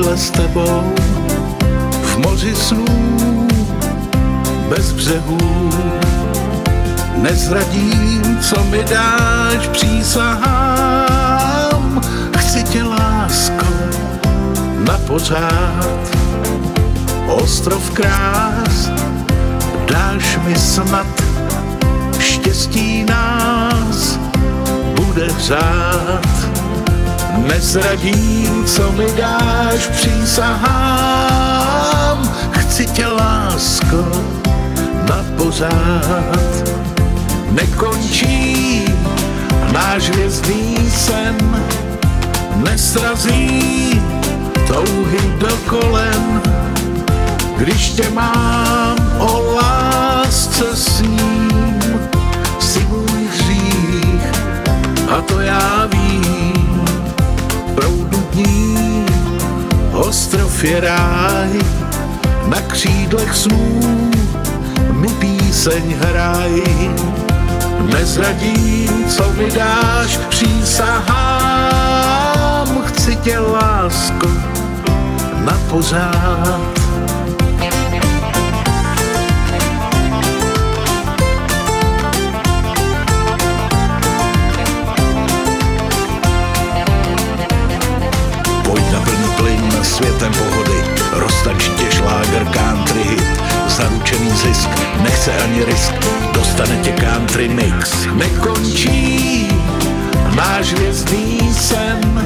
chvíle s tebou v moři snů bez břehů. Nezradím, co mi dáš, přísahám. Chci tě, lásko, na pořád. Ostrov krás, dáš mi snad, štěstí nás bude hřát. Nezradím, co mi dáš, přísahám. Chci tě, lásko, na pořád. Nekončí náš hvězdný sen, nesrazí touhy do kolen. Když tě mám, o lásce sním, si můj hřích, a to já vím. Proudu dní, ostrov je ráj, na křídlech snů mi píseň hraj. Nezradím, co mi dáš, přísahám. Chci tě, lásko, na pořád. Pojď na plný plyn světem pohody, roztančitě šláger, country hit, zaručený zisk, nechce ani risk, dostane tě country mix. Nekončí náš hvězdný sen,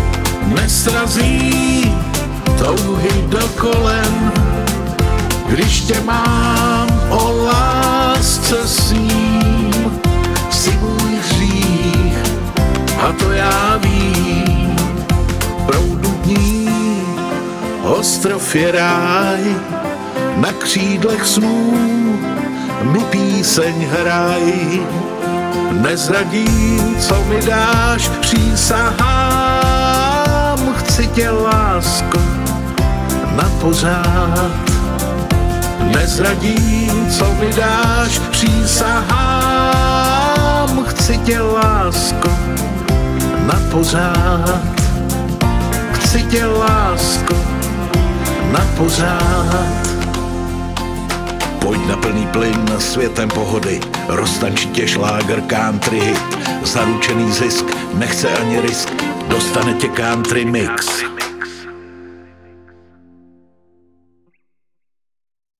nesrazí touhy do kolen. Když tě mám, o lásce sním, si můj hřích, a to já vím. Proudu dní, ostrov je ráj, na křídlech snů mi píseň hraj. Nezradím, co mi dáš, přísahám. Chci tě, lásko, na pořád. Nezradím, co mi dáš, přísahám. Chci tě, lásko, na pořád. Chci tě, lásko, na pořád. Pojď na plný plyn světem pohody, roztančitě šláger, country hit, zaručený zisk, nechce ani risk, dostane tě country mix.